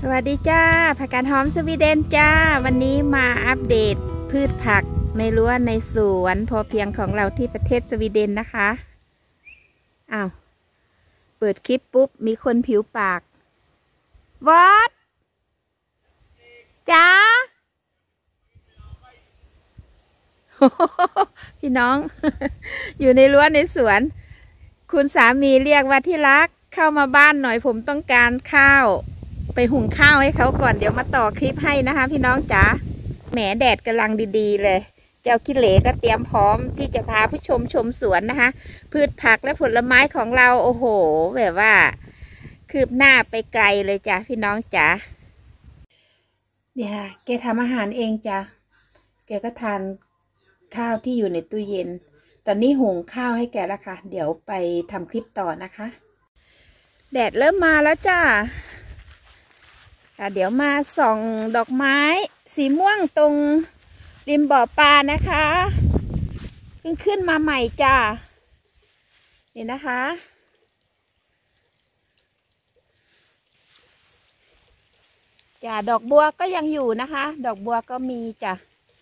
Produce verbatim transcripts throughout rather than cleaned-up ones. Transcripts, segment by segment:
สวัสดีจ้าผักกาดหอมสวีเดนจ้าวันนี้มาอัปเดตพืชผักในรั้วในสวนพอเพียงของเราที่ประเทศสวีเดนนะคะอ้าวเปิดคลิปปุ๊บมีคนผิวปากวอดจ้า พี่น้อง อยู่ในรั้วในสวนคุณสามีเรียกว่าที่รักเข้ามาบ้านหน่อยผมต้องการข้าวไปหุงข้าวให้เขาก่อนเดี๋ยวมาต่อคลิปให้นะคะพี่น้องจ๋าแหมแดดกำลังดีๆเลยเจ้าขี้เหร่ก็เตรียมพร้อมที่จะพาผู้ชมชมสวนนะคะพืชผักและผลไม้ของเราโอ้โหแบบว่าคืบหน้าไปไกลเลยจ้ะพี่น้องจ๋าเนี่ยแกทำอาหารเองจ้ะแกก็ทานข้าวที่อยู่ในตู้เย็นตอนนี้หุงข้าวให้แกแล้วค่ะเดี๋ยวไปทำคลิปต่อนะคะแดดเริ่มมาแล้วจ้าเดี๋ยวมาส่องดอกไม้สีม่วงตรงริมบ่อปลานะคะเพิ่งขึ้นมาใหม่จ้านี่นะคะจ้าดอกบัวก็ยังอยู่นะคะดอกบัวก็มีจ้ะ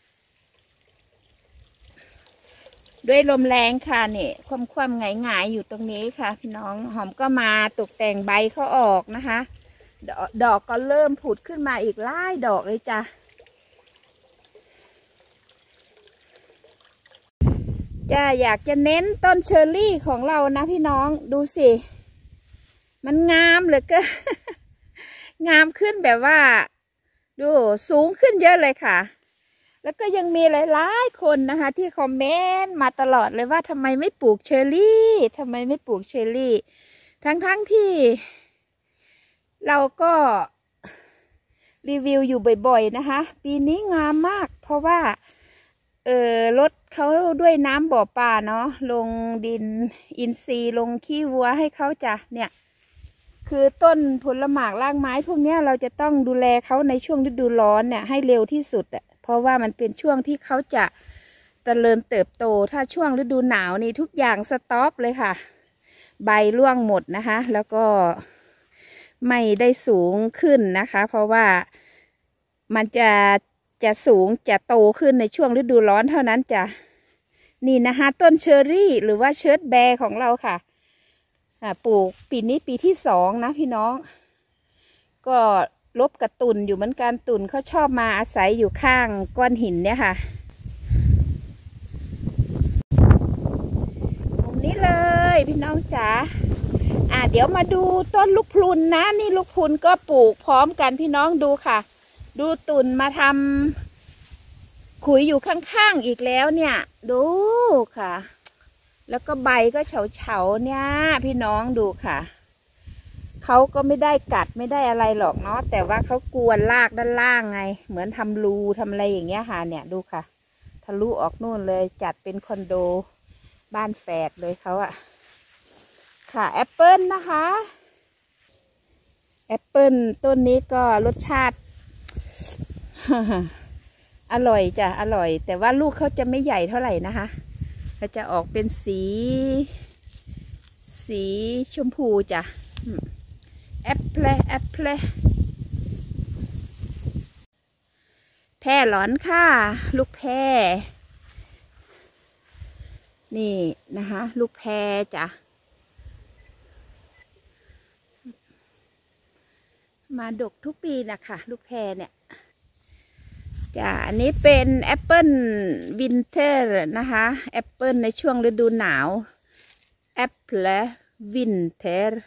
ด้วยลมแรงค่ะเนี่ยความความหงายหงายอยู่ตรงนี้ค่ะพี่น้องหอมก็มาตกแต่งใบเขาออกนะคะดอกดอกก็เริ่มผุดขึ้นมาอีกหลายดอกเลยจ้ะจ้าอยากจะเน้นต้นเชอร์รี่ของเรานะพี่น้องดูสิมันงามเหลือเกิน งามขึ้นแบบว่าดูสูงขึ้นเยอะเลยค่ะแล้วก็ยังมีหลายๆคนนะคะที่คอมเมนต์มาตลอดเลยว่าทำไมไม่ปลูกเชอร์รี่ทำไมไม่ปลูกเชอร์รี่ทั้งๆที่เราก็รีวิวอยู่บ่อยๆนะคะปีนี้งามมากเพราะว่าเออลดเขาด้วยน้ำบ่อปลาเนาะลงดินอินทรีย์ลงขี้วัวให้เขาจ้ะเนี่ยคือต้นผลหมากรากไม้พวกนี้เราจะต้องดูแลเขาในช่วงฤดูร้อนเนี่ยให้เร็วที่สุดอ่ะเพราะว่ามันเป็นช่วงที่เขาจะเจริญเติบโตถ้าช่วงฤดูหนาวนี่ทุกอย่างสต็อปเลยค่ะใบร่วงหมดนะคะแล้วก็ไม่ได้สูงขึ้นนะคะเพราะว่ามันจะจะสูงจะโตขึ้นในช่วงฤดูร้อนเท่านั้นจ้ะนี่นะคะต้นเชอร์รี่หรือว่าเชิร์ตแบร์ของเราค่ะปลูกปีนี้ปีที่สองนะพี่น้องก็ลบกับตุ่นอยู่เหมือนกันตุ่นเขาชอบมาอาศัยอยู่ข้างก้อนหินเนี่ยค่ะตรงนี้เลยพี่น้องจ๋าอ่าเดี๋ยวมาดูต้นลูกพลุนนะนี่ลูกพลุนก็ปลูกพร้อมกันพี่น้องดูค่ะดูตุ่นมาทำขุยอยู่ข้างๆอีกแล้วเนี่ยดูค่ะแล้วก็ใบก็เฉาๆเนี่ยพี่น้องดูค่ะเขาก็ไม่ได้กัดไม่ได้อะไรหรอกเนาะแต่ว่าเขากวนรากด้านล่างไงเหมือนทำรูทำอะไรอย่างเงี้ยค่ะเนี่ยดูค่ะทะลุออกนู่นเลยจัดเป็นคอนโดบ้านแฝดเลยเขาอะค่ะแอปเปิลนะคะแอปเปิลต้นนี้ก็รสชาติ อร่อยจ้ะอร่อยแต่ว่าลูกเขาจะไม่ใหญ่เท่าไหร่นะคะเขาจะออกเป็นสีสีชมพูจ้ะแอปเปิลแอปเปิลแพร่หลอนค่ะลูกแพร่นี่นะคะลูกแพร่จ้ะมาดกทุกปีนะคะลูกแพรเนี่ยจ้ะอันนี้เป็นแอปเปิลวินเทอร์นะคะแอปเปิลในช่วงฤดูหนาวแอปเปิลวินเทอร์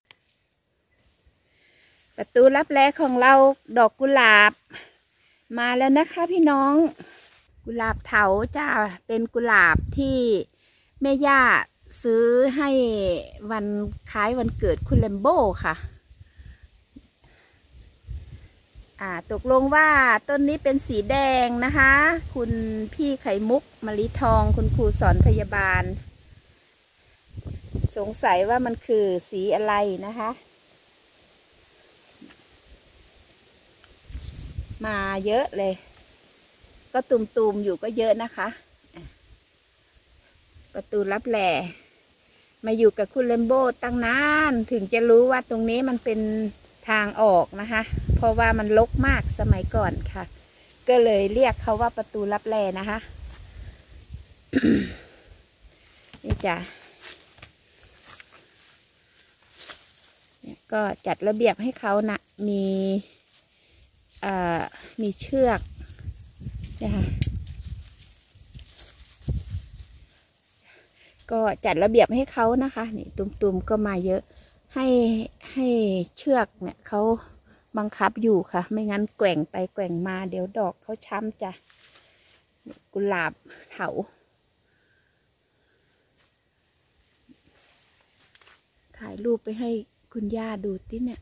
ประตูลับแลของเราดอกกุหลาบมาแล้วนะคะพี่น้องกุหลาบเถาจ้าเป็นกุหลาบที่แม่ย่าซื้อให้วันคล้ายวันเกิดคุณแลมโบ้ค่ะอ่าตกลงว่าต้นนี้เป็นสีแดงนะคะคุณพี่ไข่มุกมะลิทองคุณครูสอนพยาบาลสงสัยว่ามันคือสีอะไรนะคะมาเยอะเลยก็ตุ่มๆอยู่ก็เยอะนะคะประตูลับแลมาอยู่กับคุณแลมโบ้ตั้งนานถึงจะรู้ว่าตรงนี้มันเป็นทางออกนะคะเพราะว่ามันรกมากสมัยก่อนค่ะก็เลยเรียกเขาว่าประตูลับแลนะคะ นี่จ้ะก็จัดระเบียบให้เขานะมีมีเชือกนะคะก็จัดระเบียบให้เขานะคะนี่ตุ่มๆก็มาเยอะให้ให้เชือกเนี่ยเขาบังคับอยู่ค่ะไม่งั้นแกว่งไปแกว่งมาเดี๋ยวดอกเขาช้ำจ้ะกุหลาบเถาถ่ายรูปไปให้คุณย่าดูติเนี่ย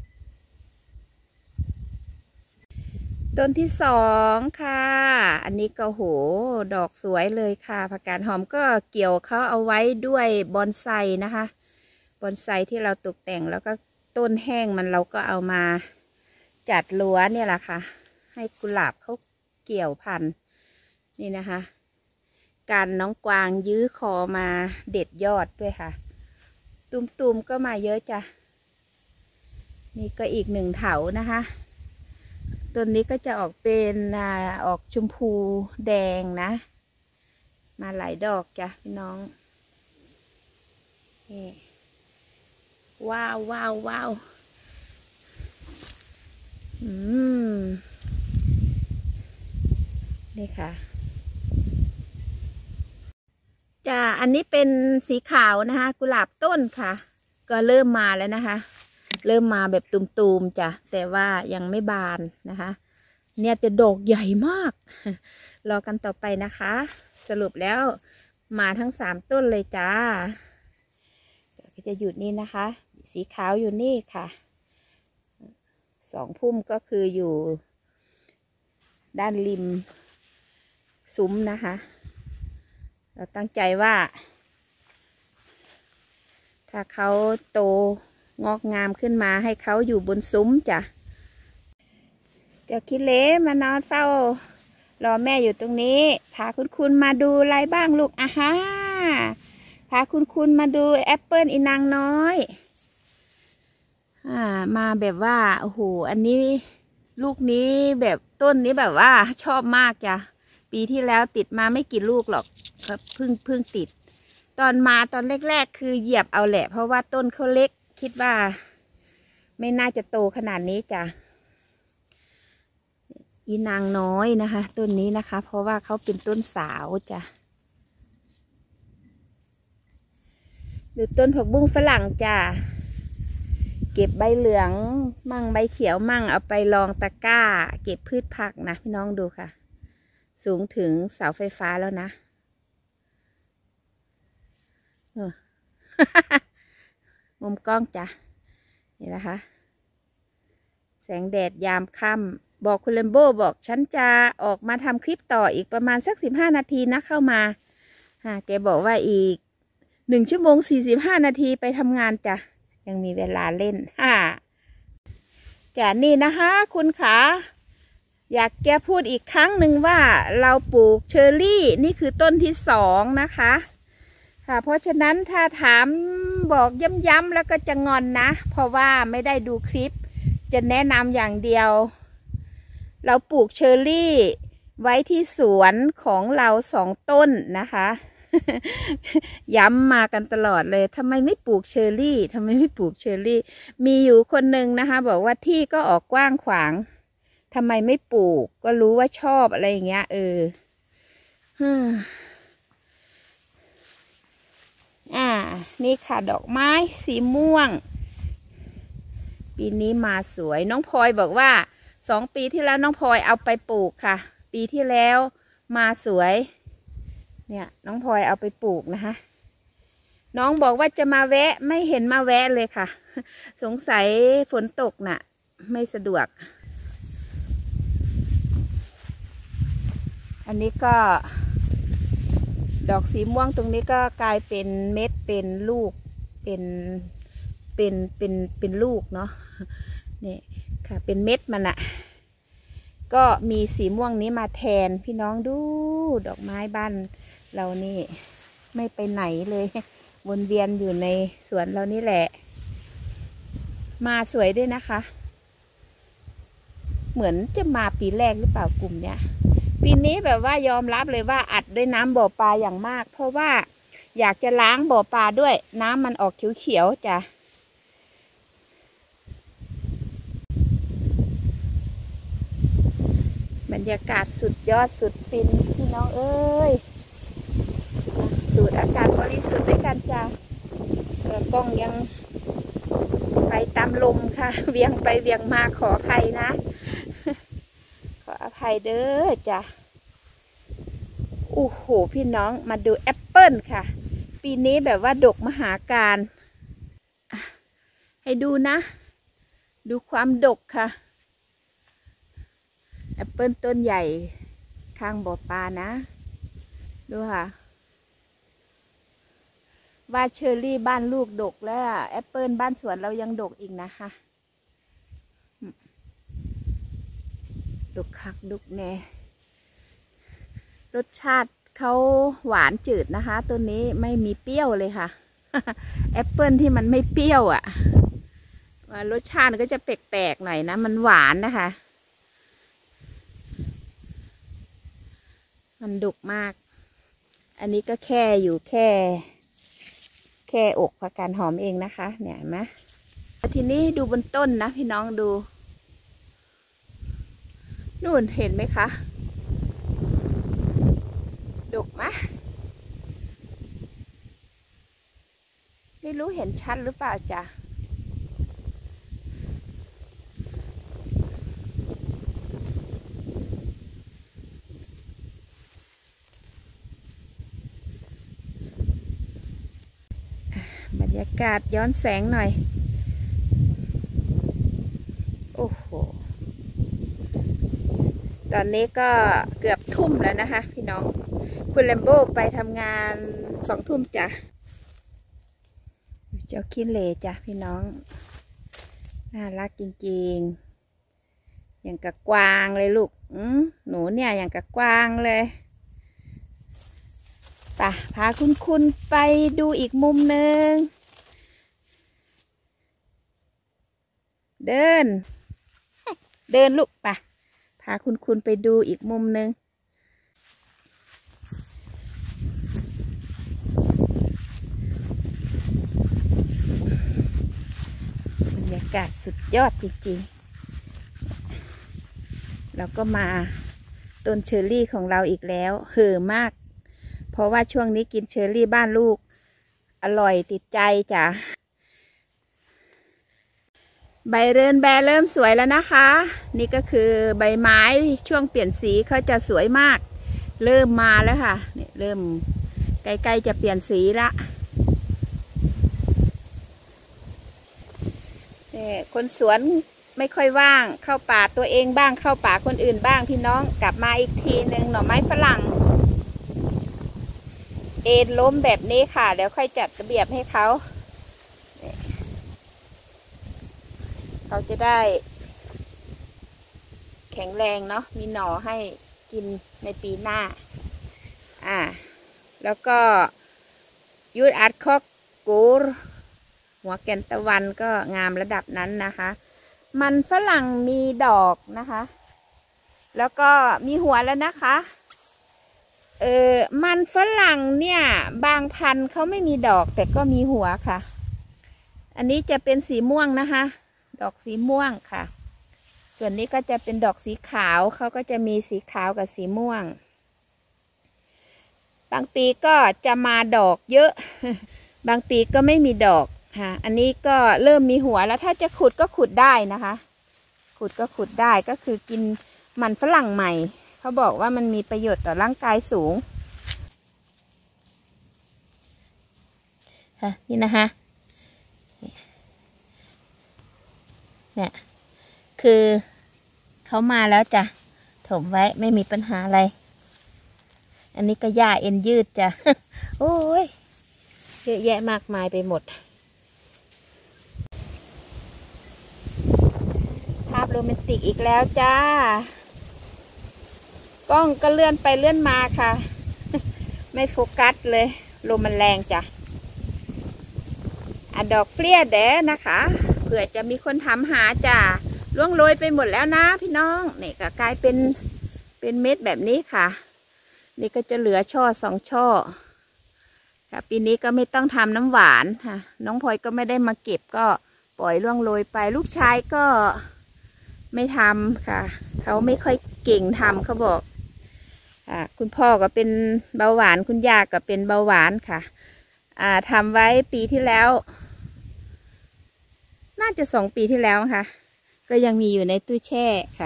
ต้นที่สองค่ะอันนี้ก็โหดอกสวยเลยค่ะผักกาดหอมก็เกี่ยวเขาเอาไว้ด้วยบอนไซนะคะบอนไซที่เราตกแต่งแล้วก็ต้นแห้งมันเราก็เอามาจัดรั้วเนี่ยแหละค่ะให้กุหลาบเขาเกี่ยวพันนี่นะคะการน้องกวางยื้อคอมาเด็ดยอดด้วยค่ะตุ่มๆก็มาเยอะจ้ะนี่ก็อีกหนึ่งเถานะคะต้นนี้ก็จะออกเป็นอ่าออกชมพูแดงนะมาหลายดอกจ้ะพี่น้องนี่ว้าวว้าวว้าวอืมนี่ค่ะจ้ะอันนี้เป็นสีขาวนะคะกุหลาบต้นค่ะก็เริ่มมาแล้วนะคะเริ่มมาแบบตุ่มๆจ้ะแต่ว่ายังไม่บานนะคะเนี่ยจะดอกใหญ่มากรอกันต่อไปนะคะสรุปแล้วมาทั้งสามต้นเลยจ้าก็จะหยุดนี่นะคะสีขาวอยู่นี่ค่ะสองพุ่มก็คืออยู่ด้านริมซุ้มนะคะเราตั้งใจว่าถ้าเขาโตงอกงามขึ้นมาให้เขาอยู่บนซุ้มจ้ะเจ้าคิเล่มานอนเฝ้ารอแม่อยู่ตรงนี้พาคุณคุณมาดูอะไรบ้างลูกอ่ะฮะพาคุณคุณมาดูแอปเปิลอีนางน้อยอ่ามาแบบว่าโอ้โหอันนี้ลูกนี้แบบต้นนี้แบบว่าชอบมากจ้ะปีที่แล้วติดมาไม่กี่ลูกหรอกก็เพิ่งเพิ่งติดตอนมาตอนแรกๆคือเหยียบเอาแหละเพราะว่าต้นเขาเล็กคิดว่าไม่น่าจะโตขนาดนี้จ้ะอีนางน้อยนะคะต้นนี้นะคะเพราะว่าเขาเป็นต้นสาวจ้ะดูต้นผักบุ้งฝรั่งจ้ะเก็บใบเหลืองมั่งใบเขียวมั่งเอาไปรองตะกร้าเก็บพืชผักนะพี่น้องดูค่ะสูงถึงเสาไฟฟ้าแล้วนะมุมกล้องจ้ะนี่นะคะแสงแดดยามค่ำบอกคุณเลมโบบอกฉันจะออกมาทำคลิปต่ออีกประมาณสักสิบห้านาทีนะเข้ามาฮะแกบอกว่าอีกหนึ่งชั่วโมงสี่สิบห้านาทีไปทำงานจ้ะยังมีเวลาเล่นฮ่าจ้ะนี่นะคะคุณขาอยากแกพูดอีกครั้งหนึ่งว่าเราปลูกเชอร์รี่นี่คือต้นที่สองนะคะค่ะเพราะฉะนั้นถ้าถามบอกย้ำๆแล้วก็จะงอนนะเพราะว่าไม่ได้ดูคลิปจะแนะนำอย่างเดียวเราปลูกเชอร์รี่ไว้ที่สวนของเราสองต้นนะคะ ย้ำมากันตลอดเลยทำไมไม่ปลูกเชอร์รี่ทำไมไม่ปลูกเชอร์รี่มีอยู่คนหนึ่งนะคะบอกว่าที่ก็ออกกว้างขวางทำไมไม่ปลูกก็รู้ว่าชอบอะไรอย่างเงี้ยเอออ่านี่ค่ะดอกไม้สีม่วงปีนี้มาสวยน้องพลอยบอกว่าสองปีที่แล้วน้องพลอยเอาไปปลูกค่ะปีที่แล้วมาสวยเนี่ยน้องพลอยเอาไปปลูกนะคะน้องบอกว่าจะมาแวะไม่เห็นมาแวะเลยค่ะสงสัยฝนตกน่ะไม่สะดวกอันนี้ก็ดอกสีม่วงตรงนี้ก็กลายเป็นเม็ดเป็นลูกเป็นเป็นเป็นเป็นลูกเนาะนี่ค่ะเป็นเม็ดมันอะก็มีสีม่วงนี้มาแทนพี่น้องดูดอกไม้บ้านเรานี่ไม่ไปไหนเลยวนเวียนอยู่ในสวนเรานี่แหละมาสวยด้วยนะคะเหมือนจะมาปีแรกหรือเปล่ากลุ่มเนี้ยปีนี้แบบว่ายอมรับเลยว่าอัดด้วยน้ำบ่อปลาอย่างมากเพราะว่าอยากจะล้างบ่อปลาด้วยน้ำมันออกเขียวๆจ้ะบรรยากาศสุดยอดสุดฟินพี่น้องเอ้ยสูดอากาศบริสุทธิ์ด้วยกันจ้ะกล้องยังไปตามลมค่ะเวียงไปเวียงมาขออภัยนะขออภัยเด้อจ้ะโอ้โหพี่น้องมาดูแอปเปิลค่ะปีนี้แบบว่าดกมหาการให้ดูนะดูความดกค่ะแอปเปิลต้นใหญ่ข้างบ่อปลานะดูค่ะว่าเชอรี่บ้านลูกดกแล้วแอปเปิลบ้านสวนเรายังดกอีกนะคะดกคักดกแน่รสชาติเขาหวานจืดนะคะตัวนี้ไม่มีเปรี้ยวเลยค่ะแอปเปิลที่มันไม่เปรี้ยวอ่ะรสชาติก็จะแปลกๆหน่อยนะมันหวานนะคะมันดกมากอันนี้ก็แค่อยู่แค่แค่อกผักกาดหอมเองนะคะเนี่ยเห็นไหมทีนี้ดูบนต้นนะพี่น้องดูนู่นเห็นไหมคะดกไหมไม่รู้เห็นชัดหรือเปล่าจ้ะบรรยากาศย้อนแสงหน่อยโอ้โหตอนนี้ก็เกือบทุ่มแล้วนะคะพี่น้องคุณแลมโบ้ไปทำงานสองทุ่มจ้ะเจ้าขี้เหร่จ้ะพี่น้องน่ารักจริงๆอย่างกับกวางเลยลูกอืมหนูเนี่ยอย่างกับกวางเลยป่ะพาคุณคุณไปดูอีกมุมหนึ่งเดินเดินลูกป่ะพาคุณคุณไปดูอีกมุมหนึ่งบรรยากาศสุดยอดจริงๆเราก็มาต้นเชอร์รี่ของเราอีกแล้วเห่อมากเพราะว่าช่วงนี้กินเชอร์รี่บ้านลูกอร่อยติดใจจ้ะใบเรือนแบเริ่มสวยแล้วนะคะนี่ก็คือใบไม้ช่วงเปลี่ยนสีเขาจะสวยมากเริ่มมาแล้วค่ะเนี่ยเริ่มใกล้ๆจะเปลี่ยนสีละเนี่ยคนสวนไม่ค่อยว่างเข้าป่าตัวเองบ้างเข้าป่าคนอื่นบ้างพี่น้องกลับมาอีกทีหนึ่งหน่อไม้ฝรั่งเอ็นล้มแบบนี้ค่ะเดี๋ยวค่อยจัดระเบียบให้เขาเขาจะได้แข็งแรงเนาะมีหน่อให้กินในปีหน้าอ่าแล้วก็ยูดอาร์ตคอกกูรหัวแกนตะวันก็งามระดับนั้นนะคะมันฝรั่งมีดอกนะคะแล้วก็มีหัวแล้วนะคะเออมันฝรั่งเนี่ยบางพันธุ์เขาไม่มีดอกแต่ก็มีหัวค่ะอันนี้จะเป็นสีม่วงนะคะดอกสีม่วงค่ะส่วนนี้ก็จะเป็นดอกสีขาวเขาก็จะมีสีขาวกับสีม่วงบางปีก็จะมาดอกเยอะบางปีก็ไม่มีดอกค่ะอันนี้ก็เริ่มมีหัวแล้วถ้าจะขุดก็ขุดได้นะคะขุดก็ขุดได้ก็คือกินมันฝรั่งใหม่เขาบอกว่ามันมีประโยชน์ต่อร่างกายสูงค่ะนี่นะคะเนี่ยคือเขามาแล้วจ้ะถมไว้ไม่มีปัญหาอะไรอันนี้ก็หญ้าเอ็นยืดจ้ะ โอ้ยเยอะแยะมากมายไปหมดภาพโรแมนติกอีกแล้วจ้ากล้องก็เลื่อนไปเลื่อนมาค่ะ ไม่โฟกัสเลยลมมันแรงจ้ะอะดอกเฟลียแดนะคะคุผื่อจะมีคนถามหาจ้าล่วงโรยไปหมดแล้วนะพี่น้องนี่ก็กลายเป็นเป็นเม็ดแบบนี้ค่ะนี่ก็จะเหลือช่อสองช่อค่ะปีนี้ก็ไม่ต้องทำน้ำหวานค่ะน้องพลอยก็ไม่ได้มาเก็บก็ปล่อยล่วงโรยไปลูกชายก็ไม่ทำค่ะเขาไม่ค่อยเก่งทำเขาบอกอ่าคุณพ่อก็เป็นเบาหวานคุณย่าก็เป็นเบาหวานค่ะอ่าทำไว้ปีที่แล้วน่าจะสองปีที่แล้วค่ะก็ยังมีอยู่ในตู้แช่ค่ะ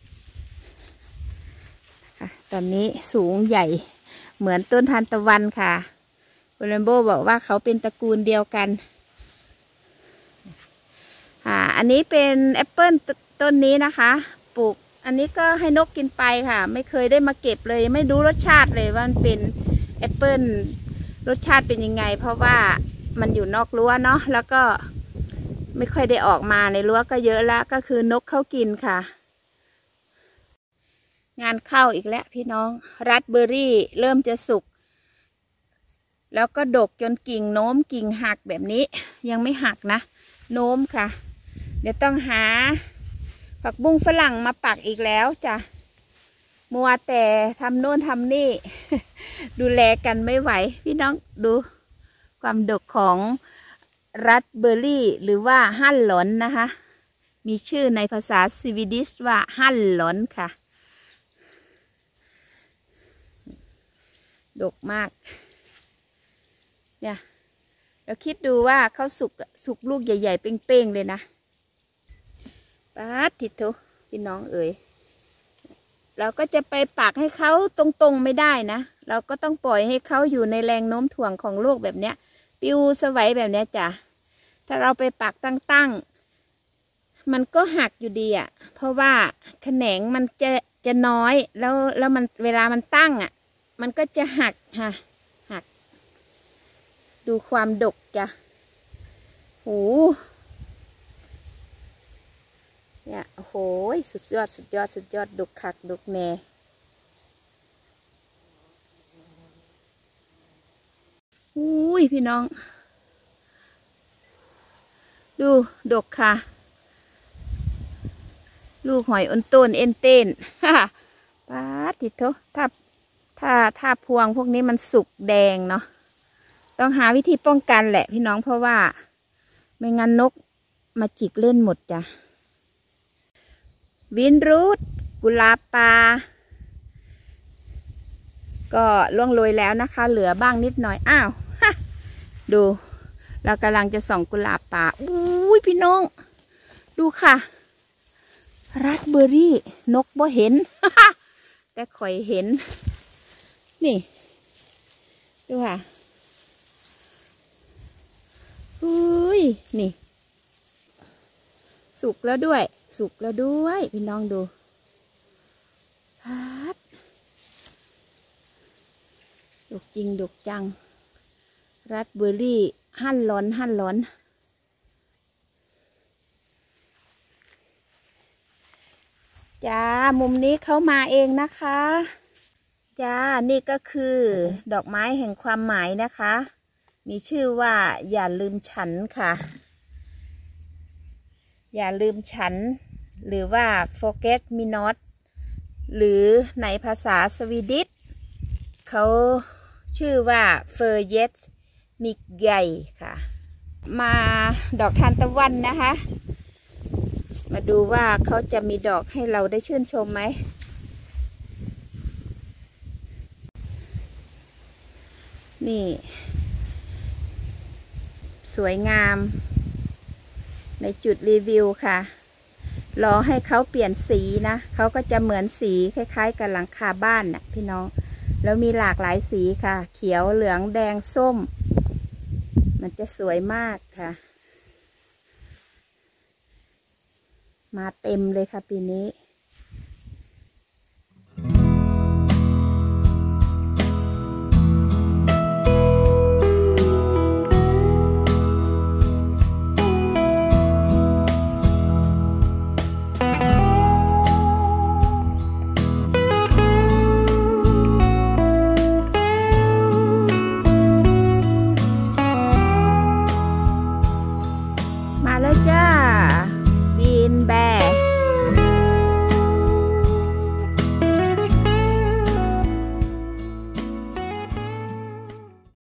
ค่ะตอนนี้สูงใหญ่เหมือนต้นทานตะวันค่ะคุณแรมโบ้บอกว่าเขาเป็นตระกูลเดียวกันอ่าอันนี้เป็นแอปเปิลต้นนี้นะคะปลูกอันนี้ก็ให้นกกินไปค่ะไม่เคยได้มาเก็บเลยไม่รู้รสชาติเลยว่ามันเป็นแอปเปิลรสชาติเป็นยังไงเพราะว่ามันอยู่นอกรั้วเนาะแล้วก็ไม่ค่อยได้ออกมาในรั้วก็เยอะแล้วก็คือนกเขากินค่ะงานเข้าอีกแล้วพี่น้องราสเบอร์รี่เริ่มจะสุกแล้วก็ดกจนกิ่งโน้มกิ่งหักแบบนี้ยังไม่หักนะโน้มค่ะเดี๋ยวต้องหาผักบุ้งฝรั่งมาปักอีกแล้วจ้ะมัวแต่ทำโน่นทำนี่ ดูแลกันไม่ไหวพี่น้องดูความดกของราสเบอร์รี่หรือว่าฮั่นหลอนนะคะมีชื่อในภาษาสวีดิชว่าฮั่นหลอนค่ะดกมากเนี่ยเราคิดดูว่าเขาสุกสุกลูกใหญ่ๆเป้งๆเลยนะป๊าดทิดทุพี่น้องเอ๋ยเราก็จะไปปักให้เขาตรงๆไม่ได้นะเราก็ต้องปล่อยให้เขาอยู่ในแรงโน้มถ่วงของโลกแบบเนี้ยปิวสวัยแบบเนี้ยจ้ะถ้าเราไปปักตั้งๆมันก็หักอยู่ดีอ่ะเพราะว่าแขนงมันจะจะน้อยแล้วแล้วมันเวลามันตั้งอ่ะมันก็จะหักค่ะหักดูความดกจ้ะโหเนี่ยโอ้โหสุดยอดสุดยอดสุดยอดดกคักดกแน่อุ้ยพี่น้องดูดกค่ะลูกหอยอนต้นเอ็นเต้นฮ่าป๊าดทิโตถ้าถ้าถ้าพวงพวกนี้มันสุกแดงเนาะต้องหาวิธีป้องกันแหละพี่น้องเพราะว่าไม่งั้นนกมาจิกเล่นหมดจ้ะวินรูทกุหลาบป่าก็ล่วงโรยแล้วนะคะเหลือบ้างนิดหน่อยอ้าวดูเรากำลังจะส่องกุหลาบป่าอุ้ยพี่น้องดูค่ะราสเบอร์รี่นกบ่เห็น แต่ข่อยเห็นนี่ดูค่ะอุ้ยนี่สุกแล้วด้วยสุกแล้วด้วยพี่น้องดูพัดดกจริงดกจังราสเบอร์รี่หั่นร้อนหั่นร้อนจ้ามุมนี้เขามาเองนะคะจ้านี่ก็คือดอกไม้แห่งความหมายนะคะมีชื่อว่าอย่าลืมฉันค่ะอย่าลืมฉันหรือว่า forget me not หรือในภาษาสวีดิชเขาชื่อว่า förget mig gay ค่ะมาดอกทานตะวันนะคะมาดูว่าเขาจะมีดอกให้เราได้ชื่นชมไหมนี่สวยงามในจุดรีวิวค่ะรอให้เขาเปลี่ยนสีนะเขาก็จะเหมือนสีคล้ายๆกับหลังคาบ้านน่ะพี่น้องแล้วมีหลากหลายสีค่ะเขียวเหลืองแดงส้มมันจะสวยมากค่ะมาเต็มเลยค่ะปีนี้มาแล้วจ้าแบ